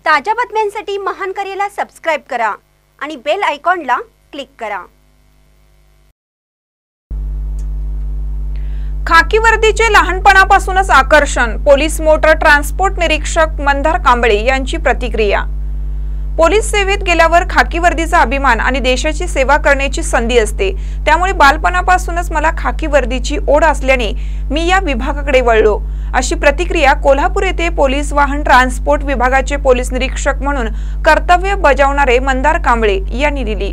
ताज्या बातम्यांसाठी महान करेला सबस्क्राइब करा आणि बेल आयकॉनला क्लिक करा। खाकी वर्दीचे लहानपणापासूनच आकर्षण, पोलीस मोटर ट्रान्सपोर्ट निरीक्षक मंदार कांबळे यांची प्रतिक्रिया। पोलीस सेवेत गेल्यावर खाकी वर्दीचा अभिमान आणि देशाची सेवा करण्याची संधी असते, त्यामुळे बालपणापासूनच मला खाकी वर्दीची ओढ असल्याने मी या विभागाकडे वळलो, अशी प्रतिक्रिया कोल्हापूर येथे पोलीस वाहन ट्रान्सपोर्ट विभागाचे पोलीस निरीक्षक म्हणून कर्तव्य बजावणारे मंदार कांबळे यांनी दिली।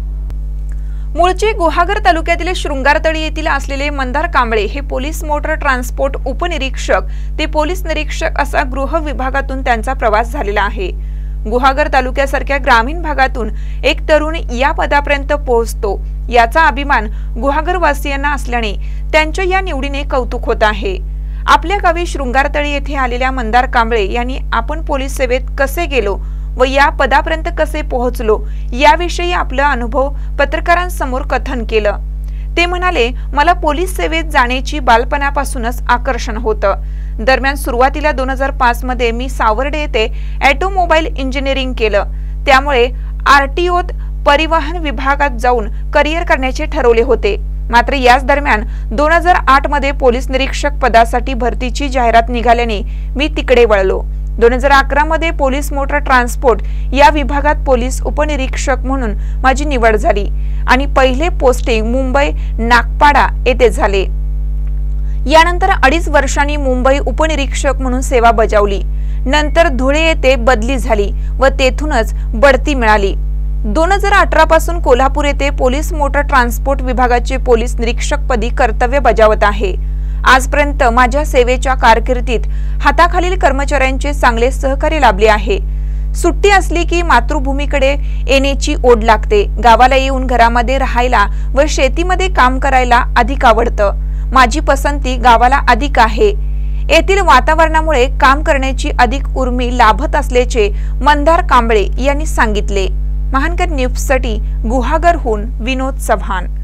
मूळचे गुहागर तालुक्यातील शृंगारतळी येथील असलेले मंदार कांबळे हे पोलीस मोटर ट्रान्सपोर्ट उपनिरीक्षक ते पोलीस निरीक्षक असा गृह विभागातून त्यांचा प्रवास झालेला आहे। गुहागर तालुक्यासारख्या ग्रामीण भागातून एक तरुण या पदापर्यंत पोहोचतो याचा अभिमान गुहागर वासियांना असल्याने त्यांच्या या निवडीने कौतुक होत आहे। आपल्या गावी शृंगारतळी येथे आलेल्या मंदार कांबळे यांनी आपण पोलीस सेवेत कसे गेलो व या पदापर्यंत कसे पोहोचलो याविषयी आपला अनुभव पत्रकारांसमोर कथन केलं। ते म्हणाले, मला पोलीस सेवेत जाण्याची बालपणापासूनच आकर्षण होतं। दरम्यान सुरुवातीला 2005 मध्ये मी सावर्डे येथे ऑटोमोबाईल इंजिनिअरिंग केलं, त्यामुळे आरटीओत परिवहन विभागात जाऊन करिअर करण्याचे ठरवले होते। मात्र याच दरम्यान 2008 मध्ये पोलीस निरीक्षक पदासाठी भरतीची जाहिरात निघाल्याने मी तिकडे वळलो। 2011 मध्ये पोलीस मोटर ट्रान्सपोर्ट या विभागात पोलीस उपनिरीक्षक म्हणून माझी निवड झाली आणि पहिले पोस्टिंग मुंबई नागपाडा येथे झाले। यानंतर 2.5 वर्षांनी मुंबई उपनिरीक्षक म्हणून सेवा बजावली। नंतर धुळे येथे बदली झाली व तेथूनच बढती मिळाली। 2018 पासून कोल्हापूर येथे पोलीस मोटर ट्रान्सपोर्ट विभागाचे पोलीस निरीक्षक पदी कर्तव्य बजावत आहे। आजपर्यंत माझ्या सेवेच्या कारकिर्दीत हाताखालील कर्मचाऱ्यांचे चांगले सहकार्य लाभले आहे। सुट्टी असली की मातृभूमीकडे येण्याची ओढ लागते। गावाला येऊन घरामध्ये राहायला व शेतीमध्ये काम करायला अधिक आवडतं। माझी पसंती गावाला अधिक आहे। येथील वातावरणामुळे काम करण्याची अधिक उर्मी लाभत असल्याचे मंदार कांबळे यांनी सांगितले। महानकर न्यूजसाठी गुहागरहून विनोद चव्हाण।